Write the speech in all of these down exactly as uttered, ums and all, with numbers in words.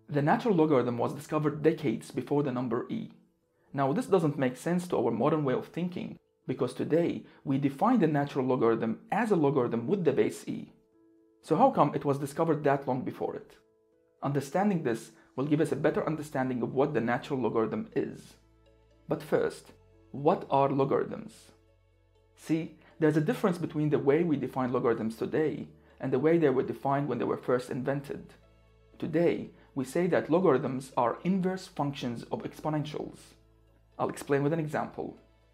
The natural logarithm was discovered decades before the number e. Now, this doesn't make sense to our modern way of thinking, because today we define the natural logarithm as a logarithm with the base e. So how come it was discovered that long before it? Understanding this will give us a better understanding of what the natural logarithm is. But first, what are logarithms? See, there's a difference between the way we define logarithms today and the way they were defined when they were first invented. Today, we say that logarithms are inverse functions of exponentials. I'll explain with an example.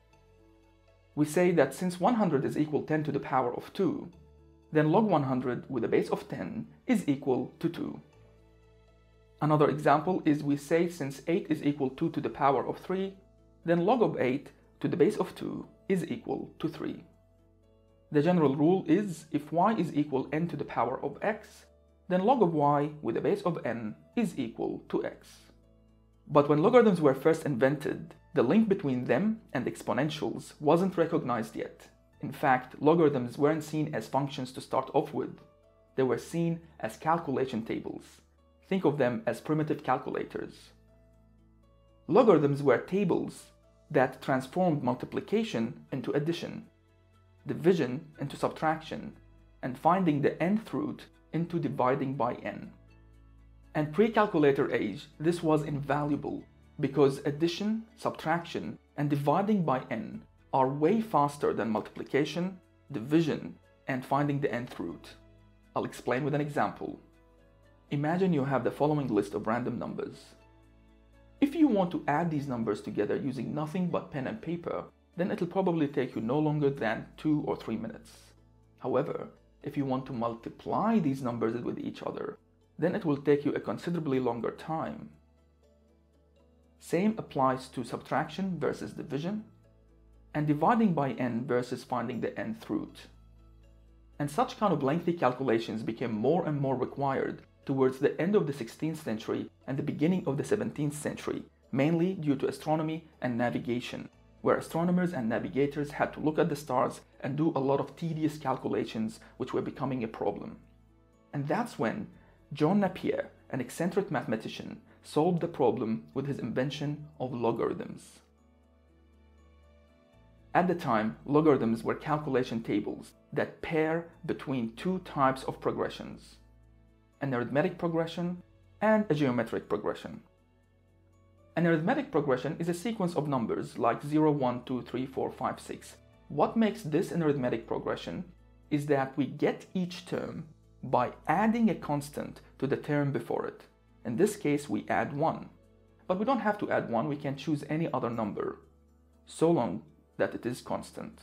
We say that since one hundred is equal to ten to the power of two, then log one hundred with a base of ten is equal to two. Another example is we say since eight is equal to two to the power of three, then log of eight to the base of two is equal to three. The general rule is if y is equal n to the power of x, then log of y with a base of n is equal to x. But when logarithms were first invented, the link between them and exponentials wasn't recognized yet. In fact, logarithms weren't seen as functions to start off with. They were seen as calculation tables. Think of them as primitive calculators. Logarithms were tables that transformed multiplication into addition, division into subtraction, and finding the nth root into dividing by n. And pre-calculator age, this was invaluable because addition, subtraction, and dividing by n are way faster than multiplication, division, and finding the nth root. I'll explain with an example. Imagine you have the following list of random numbers. If you want to add these numbers together using nothing but pen and paper, then it'll probably take you no longer than two or three minutes. However, if you want to multiply these numbers with each other, then it will take you a considerably longer time. Same applies to subtraction versus division, and dividing by n versus finding the nth root. And such kind of lengthy calculations became more and more required towards the end of the sixteenth century and the beginning of the seventeenth century, mainly due to astronomy and navigation, where astronomers and navigators had to look at the stars and do a lot of tedious calculations which were becoming a problem. And that's when John Napier, an eccentric mathematician, solved the problem with his invention of logarithms. At the time, logarithms were calculation tables that pair between two types of progressions, an arithmetic progression and a geometric progression. An arithmetic progression is a sequence of numbers like zero, one, two, three, four, five, six. What makes this an arithmetic progression is that we get each term by adding a constant to the term before it. In this case, we add one. But we don't have to add one, we can choose any other number, so long that it is constant.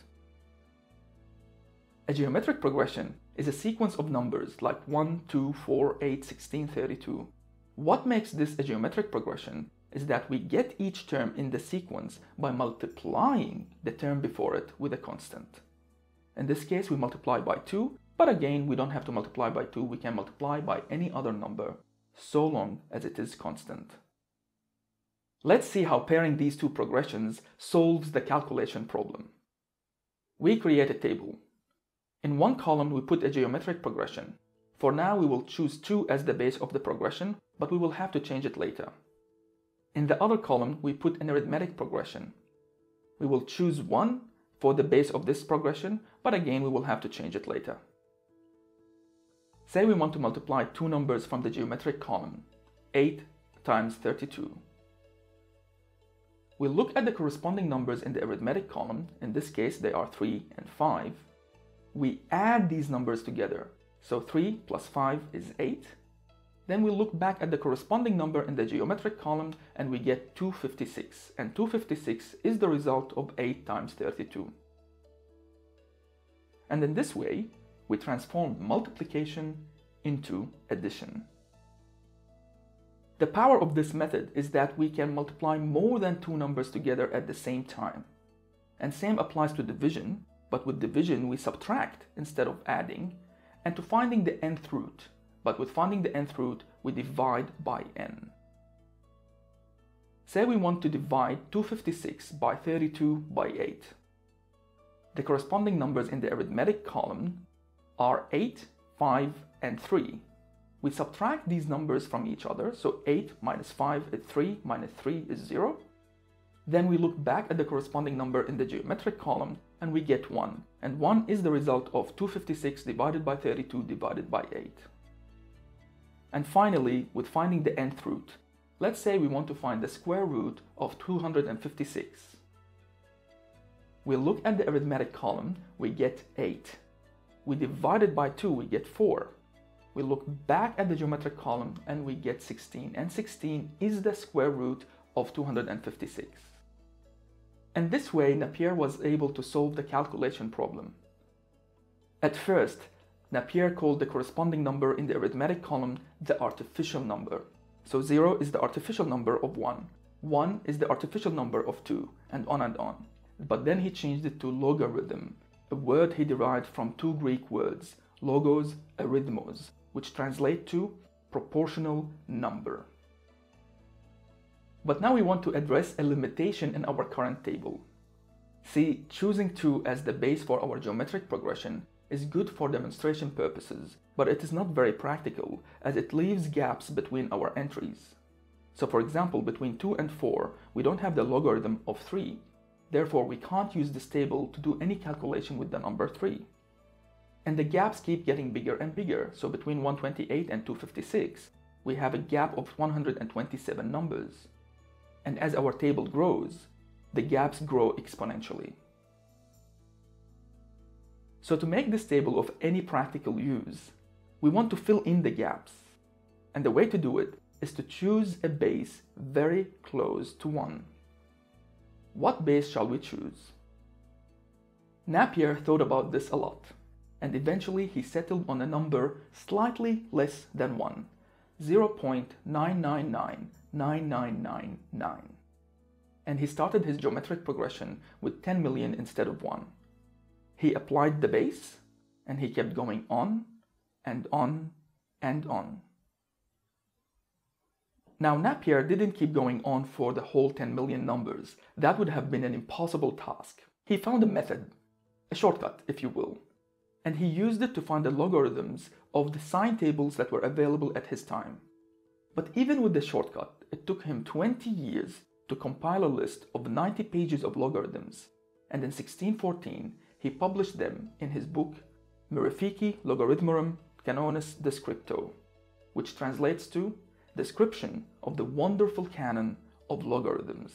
A geometric progression is a sequence of numbers like one, two, four, eight, sixteen, thirty-two. What makes this a geometric progression is that we get each term in the sequence by multiplying the term before it with a constant. In this case, we multiply by two, but again, we don't have to multiply by two, we can multiply by any other number, so long as it is constant. Let's see how pairing these two progressions solves the calculation problem. We create a table. In one column, we put a geometric progression. For now, we will choose two as the base of the progression, but we will have to change it later. In the other column, we put an arithmetic progression. We will choose one for the base of this progression, but again, we will have to change it later. Say we want to multiply two numbers from the geometric column, eight times thirty-two. We'll look at the corresponding numbers in the arithmetic column. In this case, they are three and five. We add these numbers together. So three plus five is eight. Then we look back at the corresponding number in the geometric column and we get two hundred fifty-six. And two hundred fifty-six is the result of eight times thirty-two. And in this way, we transformed multiplication into addition. The power of this method is that we can multiply more than two numbers together at the same time. And same applies to division, but with division we subtract instead of adding, and to finding the nth root, but with finding the nth root we divide by n. Say we want to divide two hundred fifty-six by thirty-two by eight. The corresponding numbers in the arithmetic column are eight, five, and three. We subtract these numbers from each other, so eight minus five is three, minus three is zero. Then we look back at the corresponding number in the geometric column and we get one. And one is the result of two hundred fifty-six divided by thirty-two divided by eight. And finally, with finding the nth root, let's say we want to find the square root of two hundred fifty-six. We look at the arithmetic column, we get eight. We divide it by two, we get four. We look back at the geometric column and we get sixteen, and sixteen is the square root of two hundred fifty-six. And this way, Napier was able to solve the calculation problem. At first, Napier called the corresponding number in the arithmetic column the artificial number. So zero is the artificial number of one, one is the artificial number of two, and on and on. But then he changed it to logarithm, a word he derived from two Greek words, logos, arithmos, which translate to proportional number. But now we want to address a limitation in our current table. See, choosing two as the base for our geometric progression is good for demonstration purposes, but it is not very practical as it leaves gaps between our entries. So for example, between two and four, we don't have the logarithm of three. Therefore, we can't use this table to do any calculation with the number three. And the gaps keep getting bigger and bigger, so between one hundred twenty-eight and two hundred fifty-six, we have a gap of one hundred twenty-seven numbers. And as our table grows, the gaps grow exponentially. So to make this table of any practical use, we want to fill in the gaps. And the way to do it is to choose a base very close to one. What base shall we choose? Napier thought about this a lot, and eventually he settled on a number slightly less than one, zero point nine nine nine nine nine nine nine. And he started his geometric progression with ten million instead of one. He applied the base, and he kept going on, and on, and on. Now, Napier didn't keep going on for the whole ten million numbers. That would have been an impossible task. He found a method, a shortcut, if you will, and he used it to find the logarithms of the sign tables that were available at his time. But even with the shortcut, it took him twenty years to compile a list of ninety pages of logarithms, and in sixteen fourteen, he published them in his book Mirifici Logarithmorum Canonis Descripto, which translates to Description of the Wonderful Canon of Logarithms.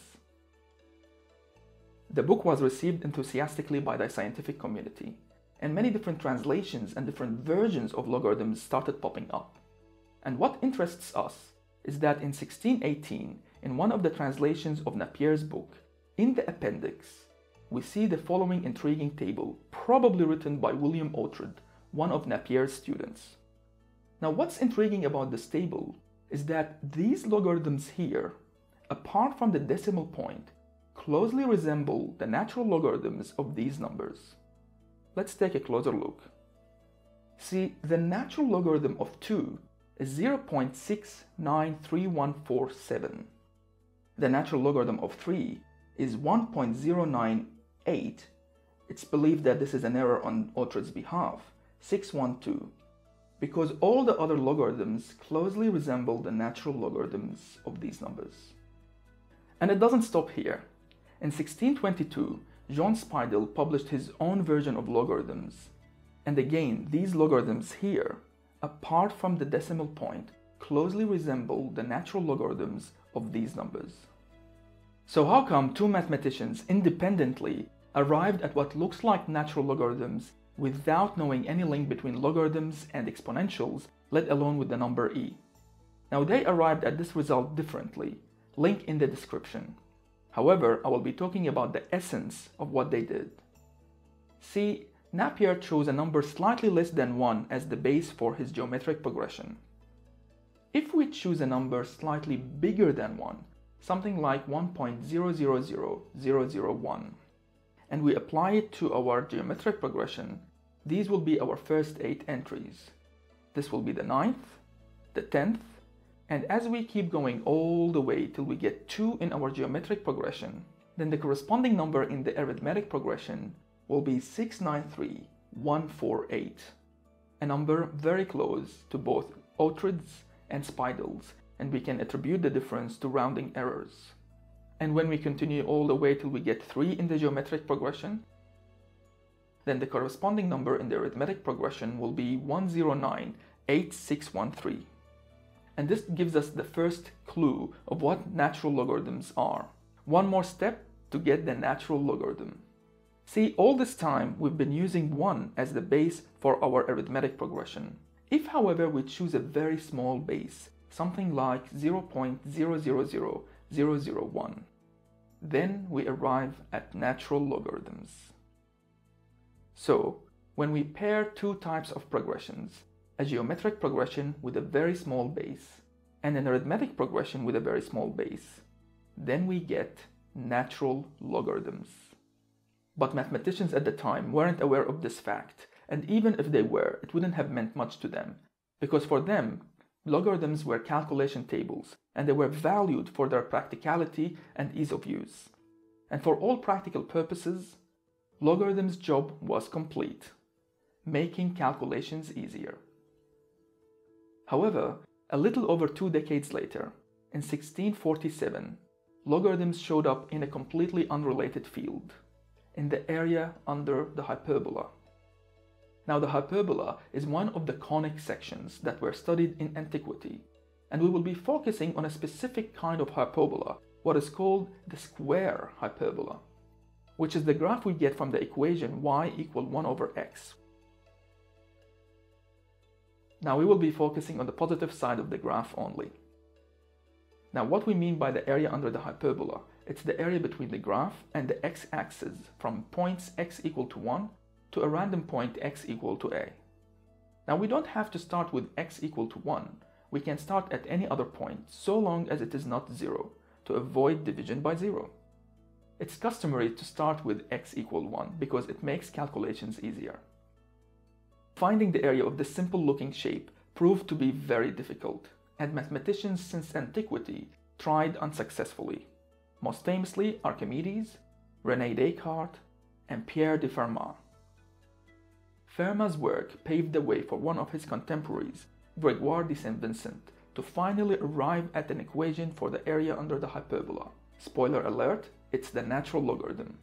The book was received enthusiastically by the scientific community, and many different translations and different versions of logarithms started popping up. And what interests us is that in sixteen eighteen, in one of the translations of Napier's book, in the appendix, we see the following intriguing table, probably written by William Oughtred, one of Napier's students. Now, what's intriguing about this table is that these logarithms here, apart from the decimal point, closely resemble the natural logarithms of these numbers. Let's take a closer look. See, the natural logarithm of two is zero point six nine three one four seven. The natural logarithm of three is one point zero nine eight. It's believed that this is an error on Oughtred's behalf, six one two, because all the other logarithms closely resemble the natural logarithms of these numbers. And it doesn't stop here. In sixteen twenty-two, Jean Speidel published his own version of logarithms. And again, these logarithms here, apart from the decimal point, closely resemble the natural logarithms of these numbers. So how come two mathematicians independently arrived at what looks like natural logarithms without knowing any link between logarithms and exponentials, let alone with the number e? Now, they arrived at this result differently, link in the description. However, I will be talking about the essence of what they did. See, Napier chose a number slightly less than one as the base for his geometric progression. If we choose a number slightly bigger than one, something like one point zero zero zero zero zero one, and we apply it to our geometric progression, these will be our first eight entries. This will be the ninth, the tenth, and as we keep going all the way till we get two in our geometric progression, then the corresponding number in the arithmetic progression will be six nine three one four eight, a number very close to both otrids, and spidles, and we can attribute the difference to rounding errors. And when we continue all the way till we get three in the geometric progression, then the corresponding number in the arithmetic progression will be one zero nine eight six one three. And this gives us the first clue of what natural logarithms are. One more step to get the natural logarithm. See, all this time we've been using one as the base for our arithmetic progression. If, however, we choose a very small base, something like zero point zero zero zero zero zero one, then we arrive at natural logarithms. So, when we pair two types of progressions, a geometric progression with a very small base and an arithmetic progression with a very small base, then we get natural logarithms. But mathematicians at the time weren't aware of this fact, and even if they were, it wouldn't have meant much to them, because for them, logarithms were calculation tables, and they were valued for their practicality and ease of use. And for all practical purposes, logarithms' job was complete, making calculations easier. However, a little over two decades later, in sixteen forty-seven, logarithms showed up in a completely unrelated field, in the area under the hyperbola. Now, the hyperbola is one of the conic sections that were studied in antiquity, and we will be focusing on a specific kind of hyperbola, what is called the square hyperbola, which is the graph we get from the equation y equal one over x. Now we will be focusing on the positive side of the graph only. Now what we mean by the area under the hyperbola, it's the area between the graph and the x-axis from points x equal to one to a random point x equal to a. Now we don't have to start with x equal to one, we can start at any other point so long as it is not zero, to avoid division by zero. It's customary to start with x equal one because it makes calculations easier. Finding the area of this simple looking shape proved to be very difficult, and mathematicians since antiquity tried unsuccessfully. Most famously Archimedes, René Descartes, and Pierre de Fermat. Fermat's work paved the way for one of his contemporaries, Grégoire de Saint Vincent, to finally arrive at an equation for the area under the hyperbola. Spoiler alert, it's the natural logarithm.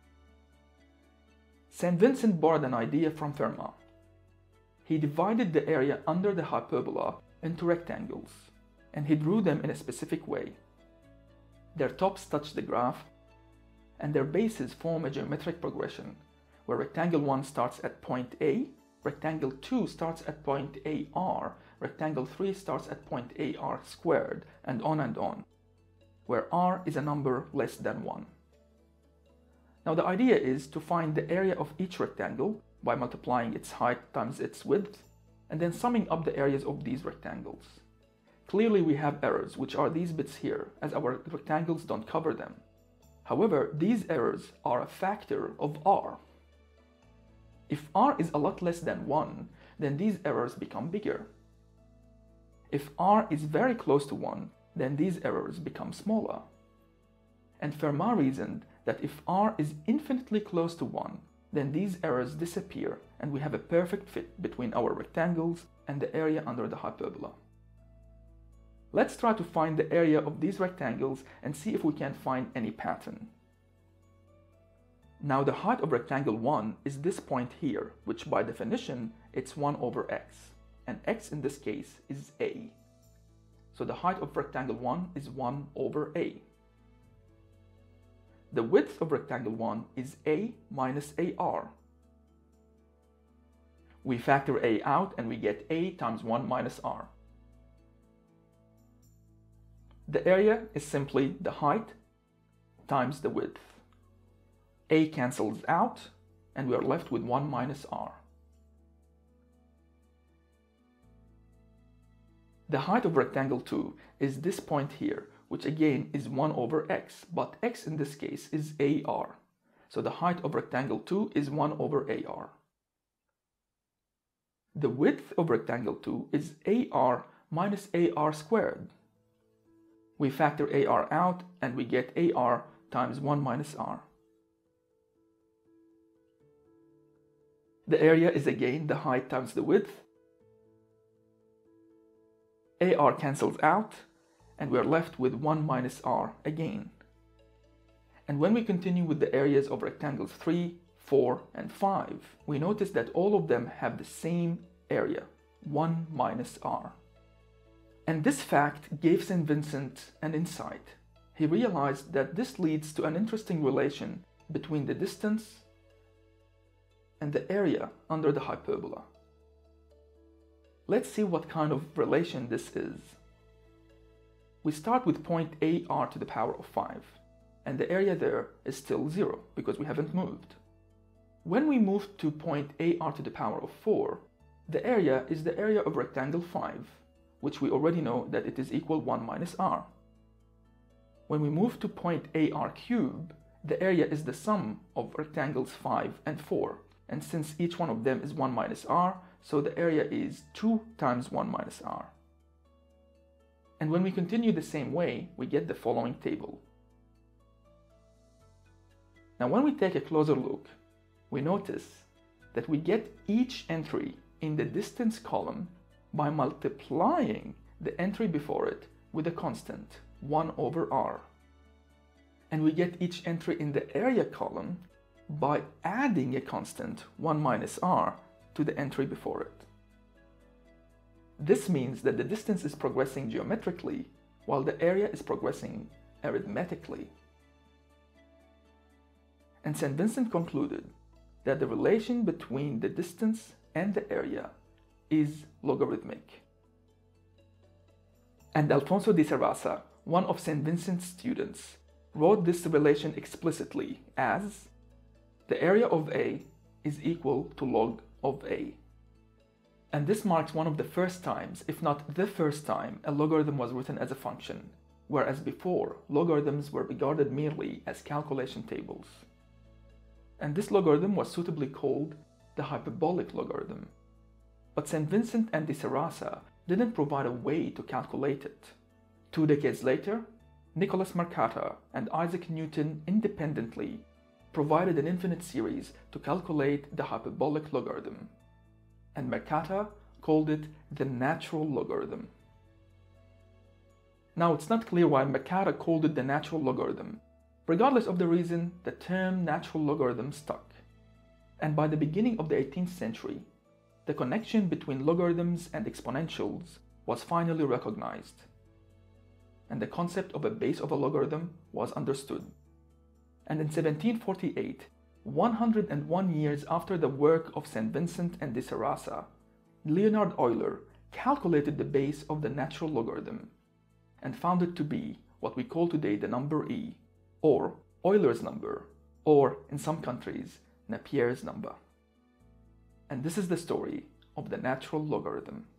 Saint Vincent borrowed an idea from Fermat. He divided the area under the hyperbola into rectangles, and he drew them in a specific way. Their tops touch the graph, and their bases form a geometric progression, where rectangle one starts at point A, rectangle two starts at point A R, rectangle three starts at point A R squared, and on and on, where R is a number less than one. Now the idea is to find the area of each rectangle by multiplying its height times its width, and then summing up the areas of these rectangles. Clearly we have errors, which are these bits here, as our rectangles don't cover them. However, these errors are a factor of R. If R is a lot less than one, then these errors become bigger. If R is very close to one, then these errors become smaller. And Fermat reasoned that if R is infinitely close to one, then these errors disappear and we have a perfect fit between our rectangles and the area under the hyperbola. Let's try to find the area of these rectangles and see if we can find any pattern. Now the height of rectangle one is this point here, which by definition it's one over x, and x in this case is a. So the height of rectangle one is one over a. The width of rectangle one is a minus ar. We factor a out and we get a times one minus r. The area is simply the height times the width. A cancels out and we are left with one minus r. The height of rectangle two is this point here, which again is one over x, but x in this case is ar. So the height of rectangle two is one over ar. The width of rectangle two is ar minus ar squared. We factor ar out and we get ar times one minus r. The area is again the height times the width. A R cancels out, and we're left with one minus r again. And when we continue with the areas of rectangles three, four, and five, we notice that all of them have the same area, one minus r. And this fact gave Saint Vincent an insight. He realized that this leads to an interesting relation between the distance and the area under the hyperbola. Let's see what kind of relation this is. We start with point A r to the power of five, and the area there is still zero because we haven't moved. When we move to point A r to the power of four, the area is the area of rectangle five, which we already know that it is equal one minus r. When we move to point A r cubed, the area is the sum of rectangles five and four, and since each one of them is one minus r, so the area is two times one minus r. And when we continue the same way, we get the following table. Now when we take a closer look, we notice that we get each entry in the distance column by multiplying the entry before it with a constant, one over r. And we get each entry in the area column by adding a constant, one minus r, to the entry before it. This means that the distance is progressing geometrically, while the area is progressing arithmetically. And Saint Vincent concluded that the relation between the distance and the area is logarithmic. And Alfonso di Sarasa, one of Saint Vincent's students, wrote this relation explicitly as the area of A is equal to log of A. And this marks one of the first times, if not the first time, a logarithm was written as a function, whereas before, logarithms were regarded merely as calculation tables. And this logarithm was suitably called the hyperbolic logarithm. But Saint Vincent and di Sarasa didn't provide a way to calculate it. Two decades later, Nicholas Mercator and Isaac Newton independently provided an infinite series to calculate the hyperbolic logarithm, and Mercator called it the natural logarithm. Now, it's not clear why Mercator called it the natural logarithm. Regardless of the reason, the term natural logarithm stuck. And by the beginning of the eighteenth century, the connection between logarithms and exponentials was finally recognized, and the concept of a base of a logarithm was understood. And in seventeen forty-eight, one hundred one years after the work of Saint Vincent and di Sarasa, Leonhard Euler calculated the base of the natural logarithm and found it to be what we call today the number e, or Euler's number, or in some countries, Napier's number. And this is the story of the natural logarithm.